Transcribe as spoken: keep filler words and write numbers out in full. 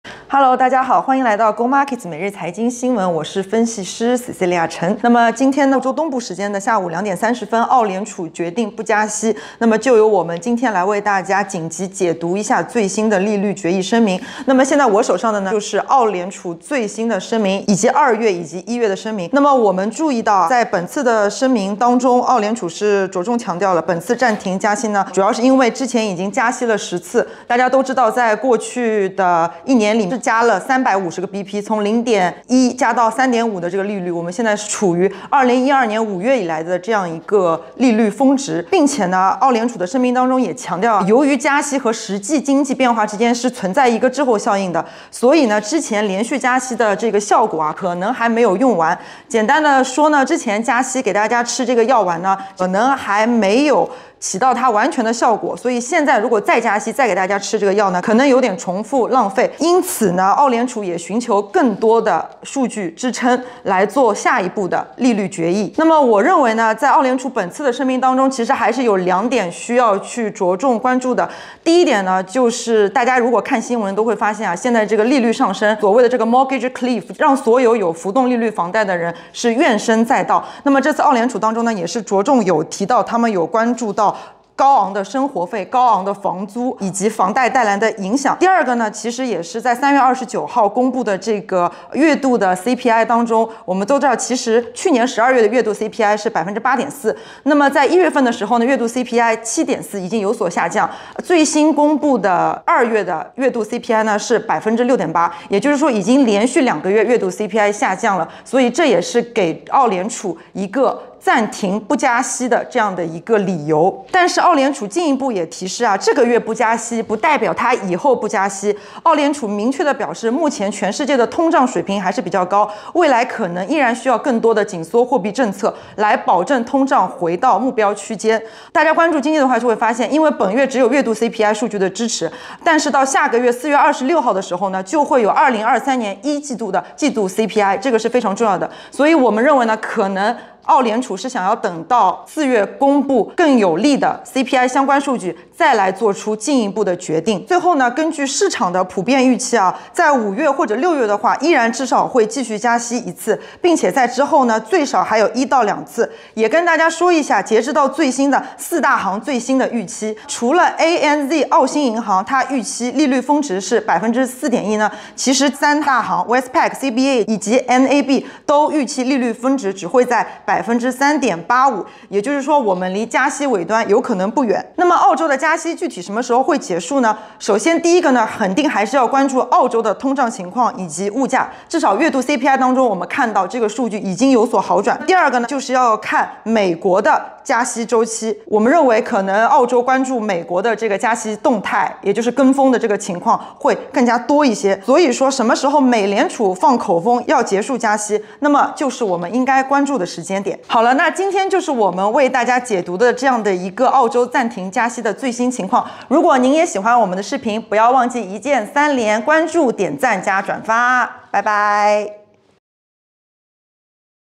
Hello， 大家好，欢迎来到 Go Markets 每日财经新闻，我是分析师 Cecilia 陈。那么今天呢，澳洲东部时间的下午两点三十分，澳联储决定不加息。那么就由我们今天来为大家紧急解读一下最新的利率决议声明。那么现在我手上的呢，就是澳联储最新的声明，以及二月以及一月的声明。那么我们注意到，在本次的声明当中，澳联储是着重强调了本次暂停加息呢，主要是因为之前已经加息了十次。大家都知道，在过去的一年里面，加了三百五十个 B P， 从零点一加到三点五的这个利率，我们现在是处于二零一二年五月以来的这样一个利率峰值，并且呢，澳联储的声明当中也强调，由于加息和实际经济变化之间是存在一个滞后效应的，所以呢，之前连续加息的这个效果啊，可能还没有用完。简单的说呢，之前加息给大家吃这个药丸呢，可能还没有起到它完全的效果，所以现在如果再加息，再给大家吃这个药呢，可能有点重复浪费。因此呢，澳联储也寻求更多的数据支撑来做下一步的利率决议。那么我认为呢，在澳联储本次的声明当中，其实还是有两点需要去着重关注的。第一点呢，就是大家如果看新闻都会发现啊，现在这个利率上升，所谓的这个 mortgage cliff， 让所有有浮动利率房贷的人是怨声载道。那么这次澳联储当中呢，也是着重有提到，他们有关注到高昂的生活费、高昂的房租以及房贷带来的影响。第二个呢，其实也是在三月二十九号公布的这个月度的 C P I 当中，我们都知道，其实去年十二月的月度 C P I 是百分之八点四，那么在一月份的时候呢，月度 C P I 七点四已经有所下降。最新公布的二月的月度 C P I 呢是百分之六点八，也就是说已经连续两个月月度 C P I 下降了，所以这也是给澳联储一个暂停不加息的这样的一个理由。但是澳联储进一步也提示啊，这个月不加息不代表它以后不加息。澳联储明确的表示，目前全世界的通胀水平还是比较高，未来可能依然需要更多的紧缩货币政策来保证通胀回到目标区间。大家关注经济的话，就会发现，因为本月只有月度 C P I 数据的支持，但是到下个月四月二十六号的时候呢，就会有二零二三年一季度的季度 C P I， 这个是非常重要的。所以我们认为呢，可能澳联储是想要等到四月公布更有利的 C P I 相关数据，再来做出进一步的决定。最后呢，根据市场的普遍预期啊，在五月或者六月的话，依然至少会继续加息一次，并且在之后呢，最少还有一到两次。也跟大家说一下，截止到最新的四大行最新的预期，除了 A N Z 澳新银行它预期利率峰值是百分之四点一呢，其实三大行 Westpac、C B A 以及 N A B 都预期利率峰值只会在百分之三点八五，也就是说，我们离加息尾端有可能不远。那么，澳洲的加息具体什么时候会结束呢？首先，第一个呢，肯定还是要关注澳洲的通胀情况以及物价。至少月度 C P I 当中，我们看到这个数据已经有所好转。第二个呢，就是要看美国的加息周期。我们认为，可能澳洲关注美国的这个加息动态，也就是跟风的这个情况会更加多一些。所以说，什么时候美联储放口风要结束加息，那么就是我们应该关注的时间点。好了，那今天就是我们为大家解读的这样的一个澳洲暂停加息的最新情况。如果您也喜欢我们的视频，不要忘记一键三连，关注、点赞加转发。拜拜。